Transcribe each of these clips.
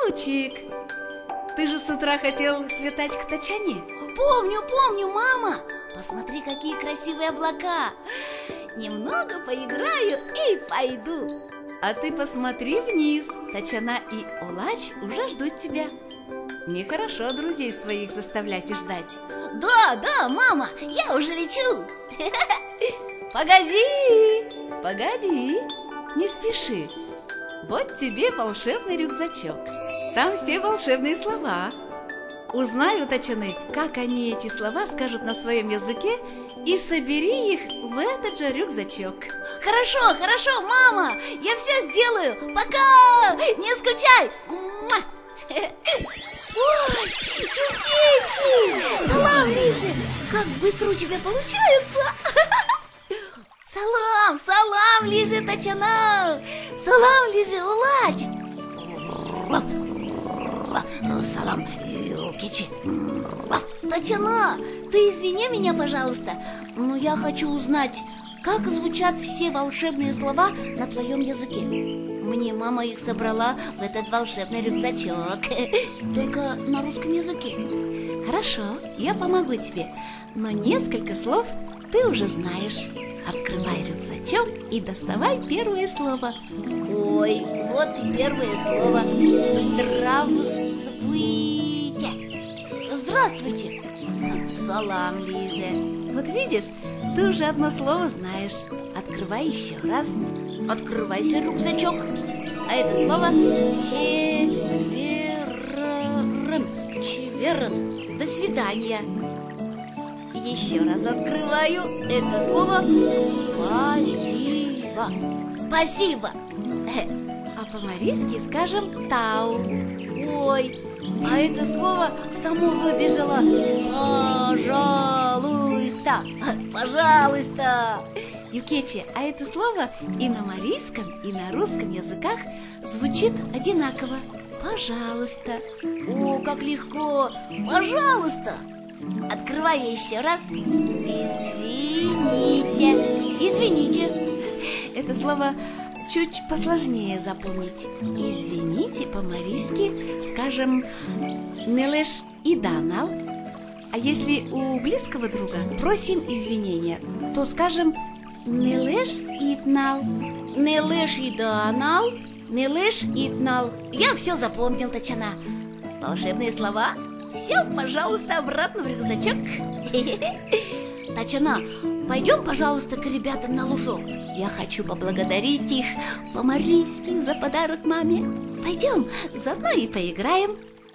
Лучик, ты же с утра хотел слетать к Тачане? Помню, мама. Посмотри, какие красивые облака. Немного поиграю и пойду. А ты посмотри вниз, Тачана и Улач уже ждут тебя. Нехорошо друзей своих заставлять и ждать. Да, мама, я уже лечу. Погоди, не спеши. Вот тебе волшебный рюкзачок. Там все волшебные слова. Узнай у Тачаны, как они эти слова скажут на своем языке, и собери их в этот же рюкзачок. Хорошо, мама, я все сделаю. Пока, не скучай. Ой, Юкечи! Салам, Лиже! Как быстро у тебя получается! Салам, Лиже, Тачана! Салам, Лиже, Улач! Салам, Юкечи! Тачана, ты извини меня, пожалуйста, но я хочу узнать, как звучат все волшебные слова на твоем языке. Мне мама их собрала в этот волшебный рюкзачок. Только на русском языке. Хорошо, я помогу тебе. Но несколько слов ты уже знаешь. Открывай рюкзачок и доставай первое слово. Ой, вот и первое слово. Здравствуйте. Салам, Лиже. Вот видишь, ты уже одно слово знаешь. Открывай еще раз. Открывайся, рюкзачок. А это слово чеверн. До свидания. Еще раз открываю. Это слово спасибо. А по-марийски скажем тау. Ой, а это слово само выбежало. Пожалуйста. Юкечи, а это слово и на марийском, и на русском языках звучит одинаково. Пожалуйста. О, как легко. Пожалуйста. Открываю еще раз. Извините. Это слово чуть посложнее запомнить. Извините по-марийски скажем «нелеш и данал». А если у близкого друга просим извинения, то скажем «нелеш итнал». «Нелеш и данал», «нелеш итнал». Я все запомнил, Тачана. Волшебные слова. Все, пожалуйста, обратно в рюкзачок. Тачана, пойдем, пожалуйста, к ребятам на лужок. Я хочу поблагодарить их по-марийски за подарок маме. Пойдем, заодно и поиграем.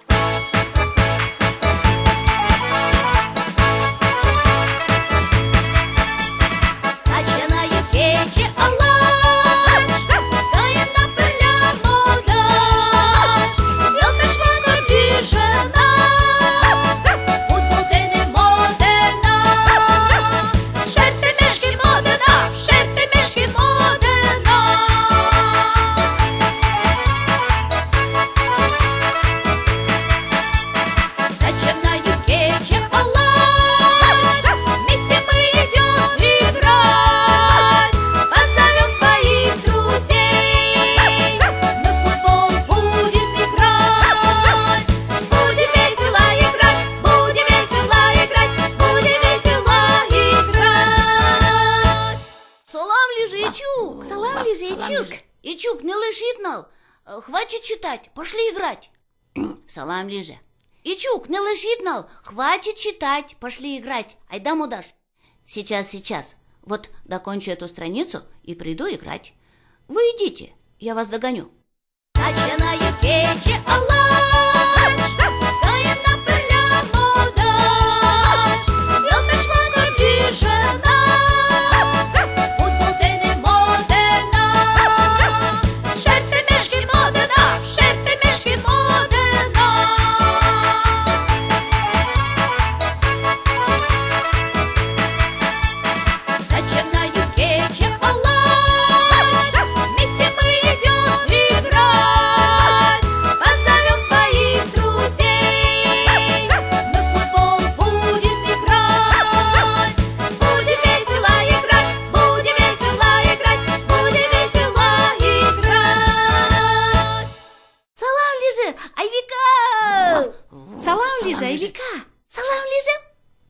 Ичук, не лишитнал. Хватит читать, пошли играть. Салам, Лиже. Ичук, не лишитнал. Хватит читать, пошли играть. Айда, Мудаш. Сейчас. Вот докончу эту страницу и приду играть. Вы идите, я вас догоню.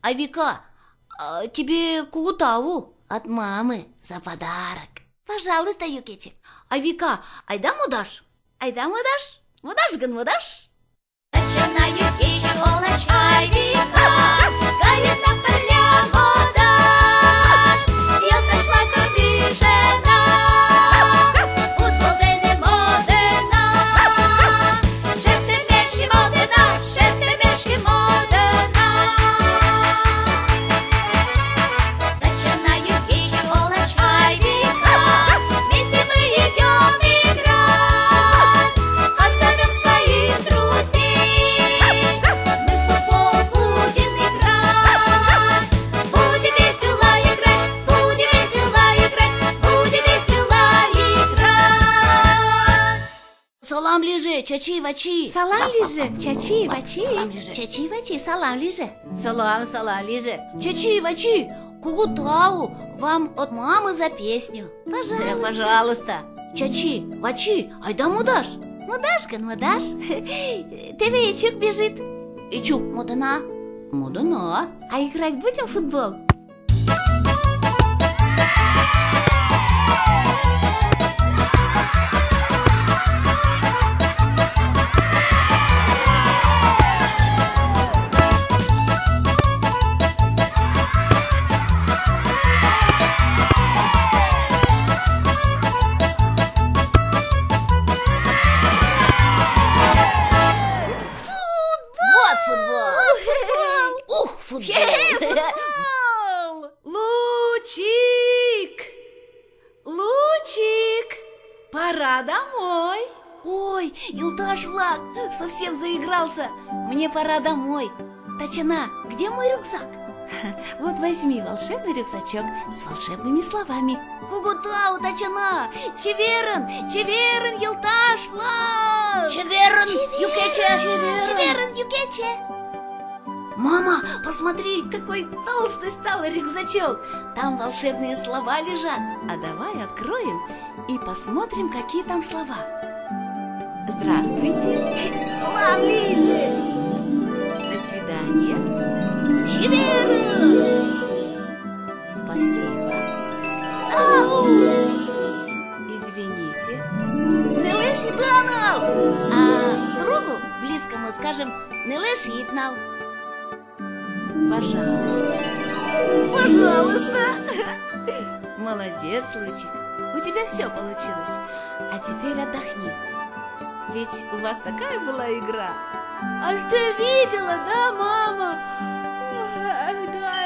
А Вика, тебе кулутау от мамы за подарок. Пожалуйста, Юкечи. А Вика, айда мудаш? Айда мудаш? Мудашган мудаш? Тачана Юкечи олач ай Вика, Галина поля мудаш, Йолташла кобижена, футбол дене модена, Шефте мешки модена. Тачана Юкечи олач ай Вика, вместе мы идем играть, оставим своих друзей, мы в футбол будем играть. Будет весело играть, будет весело играть, будет весело играть. Салам лиже, чачи вачи. Салам лиже, чачи вачи. Салам лиже. Чачи вачи, салам лиже. Салам лиже. Чачи вачи, кулутау вам от мамы за песню. Да, пожалуйста. Чачи вачи, айда мудаш? Мудашган мудаш. Тебе Ичук бежит. Ичук модена? Модена. А играть будем в футбол? Вот футбол. Ух, футбол. Лучик, пора домой. Ой, Юлдаш Влад совсем заигрался. Мне пора домой. Тачана, где мой рюкзак? Вот возьми волшебный рюкзачок с волшебными словами. Кугутау, Тачана, Чеверен, Чеверен, Юлдаш Влад. Чеверен, Юкече, Чеверен, Юкече. Мама, посмотри, какой толстый стал рюкзачок. Там волшебные слова лежат. А давай откроем и посмотрим, какие там слова. Здравствуйте. Салам лиже. До свидания. Чеверен. Спасибо. Ау. Извините. Не лишь данал. А другу близкому скажем, не лишь итнал. Пожалуйста. Пожалуйста. Молодец, Лучик. У тебя все получилось. А теперь отдохни. Ведь у вас такая была игра. А ты видела, да, мама? Да,